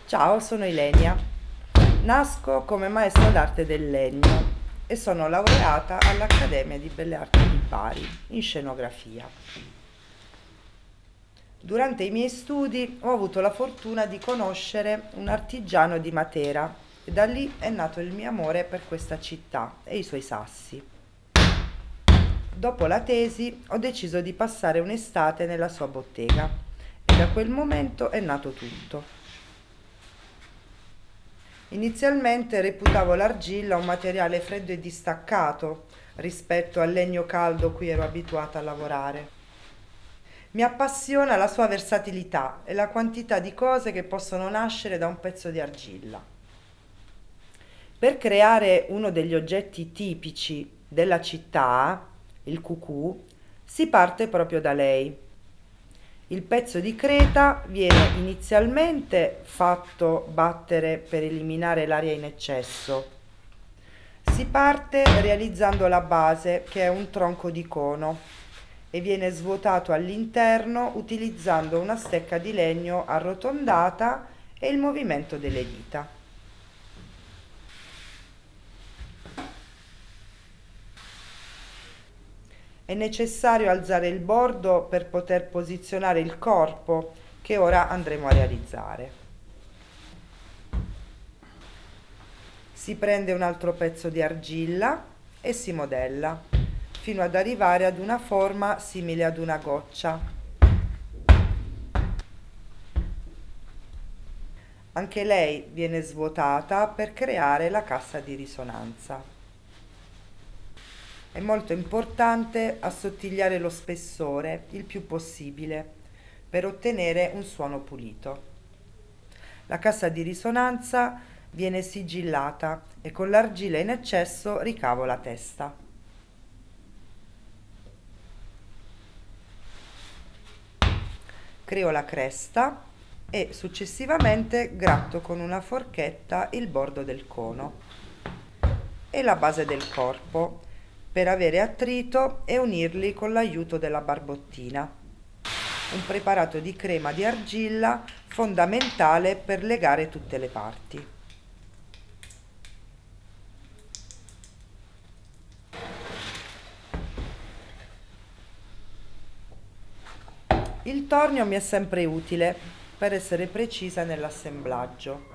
Ciao, sono Ilenia. Nasco come maestra d'arte del legno e sono laureata all'Accademia di Belle Arti di Bari in scenografia. Durante i miei studi ho avuto la fortuna di conoscere un artigiano di Matera e da lì è nato il mio amore per questa città e i suoi sassi. Dopo la tesi ho deciso di passare un'estate nella sua bottega e da quel momento è nato tutto. Inizialmente reputavo l'argilla un materiale freddo e distaccato rispetto al legno caldo cui ero abituata a lavorare. Mi appassiona la sua versatilità e la quantità di cose che possono nascere da un pezzo di argilla. Per creare uno degli oggetti tipici della città, il cucù, si parte proprio da lei. Il pezzo di creta viene inizialmente fatto battere per eliminare l'aria in eccesso. Si parte realizzando la base, che è un tronco di cono, e viene svuotato all'interno utilizzando una stecca di legno arrotondata e il movimento delle dita. È necessario alzare il bordo per poter posizionare il corpo che ora andremo a realizzare. Si prende un altro pezzo di argilla e si modella fino ad arrivare ad una forma simile ad una goccia. Anche lei viene svuotata per creare la cassa di risonanza. È molto importante assottigliare lo spessore il più possibile per ottenere un suono pulito. La cassa di risonanza viene sigillata e con l'argilla in eccesso ricavo la testa. Creo la cresta e successivamente gratto con una forchetta il bordo del cono e la base del corpo per avere attrito e unirli con l'aiuto della barbottina, un preparato di crema di argilla fondamentale per legare tutte le parti. Il tornio mi è sempre utile per essere precisa nell'assemblaggio.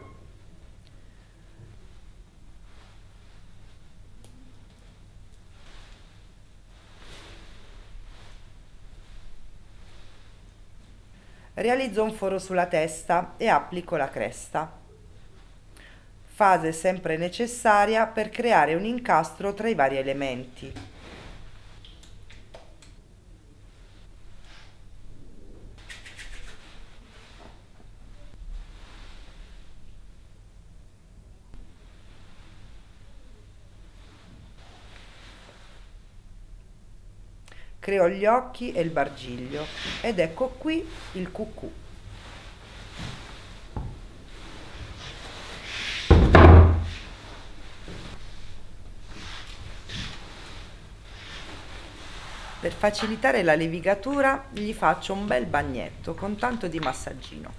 Realizzo un foro sulla testa e applico la cresta. Fase sempre necessaria per creare un incastro tra i vari elementi. Creo gli occhi e il bargiglio ed ecco qui il cucù. Per facilitare la levigatura gli faccio un bel bagnetto con tanto di massaggino.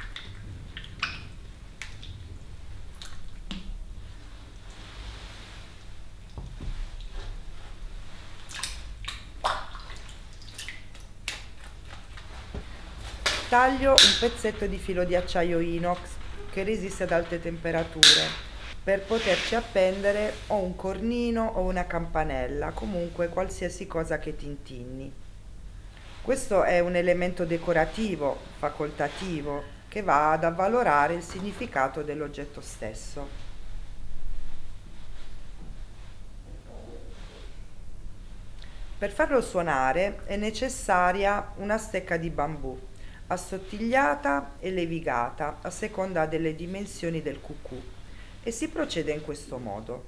Taglio un pezzetto di filo di acciaio inox che resiste ad alte temperature per poterci appendere o un cornino o una campanella, comunque qualsiasi cosa che tintinni. Questo è un elemento decorativo, facoltativo, che va ad avvalorare il significato dell'oggetto stesso. Per farlo suonare è necessaria una stecca di bambù, assottigliata e levigata a seconda delle dimensioni del cucù e si procede in questo modo.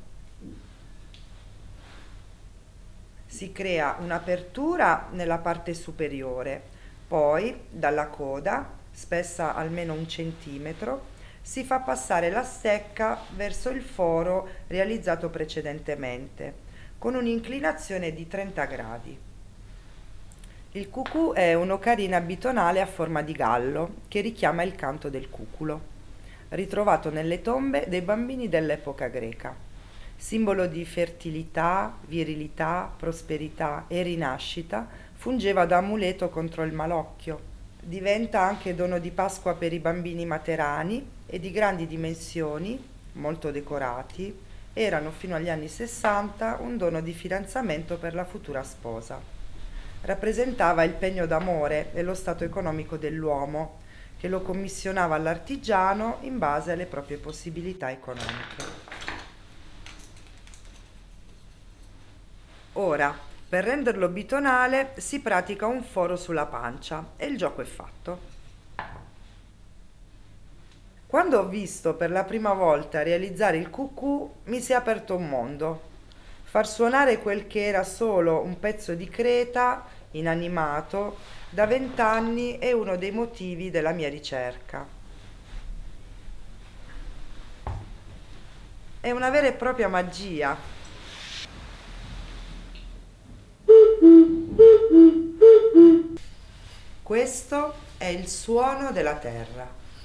Si crea un'apertura nella parte superiore, poi dalla coda, spessa almeno 1 centimetro, si fa passare la stecca verso il foro realizzato precedentemente, con un'inclinazione di 30 gradi. Il cucù è un'ocarina bitonale a forma di gallo che richiama il canto del cuculo. ritrovato nelle tombe dei bambini dell'epoca greca. Simbolo di fertilità, virilità, prosperità e rinascita, fungeva da amuleto contro il malocchio. Diventa anche dono di Pasqua per i bambini materani e di grandi dimensioni, molto decorati, erano fino agli anni 60 un dono di fidanzamento per la futura sposa. Rappresentava il pegno d'amore e lo stato economico dell'uomo, che lo commissionava all'artigiano in base alle proprie possibilità economiche. Ora, per renderlo bitonale, si pratica un foro sulla pancia e il gioco è fatto. Quando ho visto per la prima volta realizzare il cucù, mi si è aperto un mondo. Far suonare quel che era solo un pezzo di creta, inanimato, da 20 anni è uno dei motivi della mia ricerca. È una vera e propria magia. Questo è il suono della terra.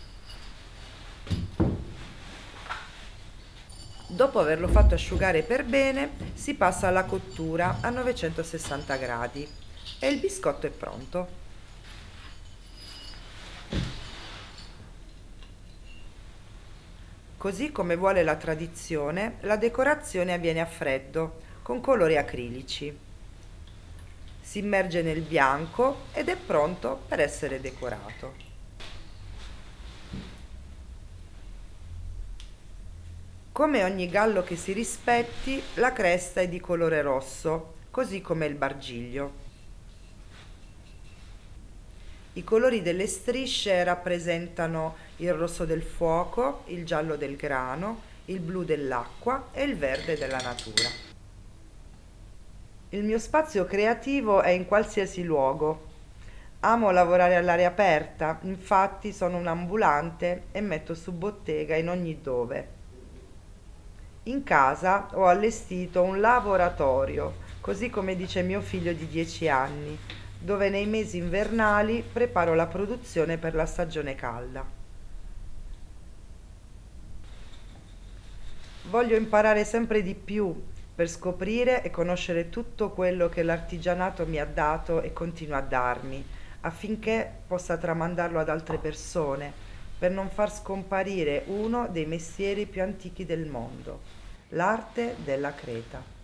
Dopo averlo fatto asciugare per bene, si passa alla cottura a 960 gradi e il biscotto è pronto. Così come vuole la tradizione, la decorazione avviene a freddo, con colori acrilici. Si immerge nel bianco ed è pronto per essere decorato. Come ogni gallo che si rispetti, la cresta è di colore rosso, così come il bargiglio. I colori delle strisce rappresentano il rosso del fuoco, il giallo del grano, il blu dell'acqua e il verde della natura. Il mio spazio creativo è in qualsiasi luogo. Amo lavorare all'aria aperta, infatti sono un ambulante e metto su bottega in ogni dove. In casa ho allestito un laboratorio, così come dice mio figlio di 10 anni, dove nei mesi invernali preparo la produzione per la stagione calda. Voglio imparare sempre di più per scoprire e conoscere tutto quello che l'artigianato mi ha dato e continua a darmi, affinché possa tramandarlo ad altre persone, per non far scomparire uno dei mestieri più antichi del mondo, l'arte della creta.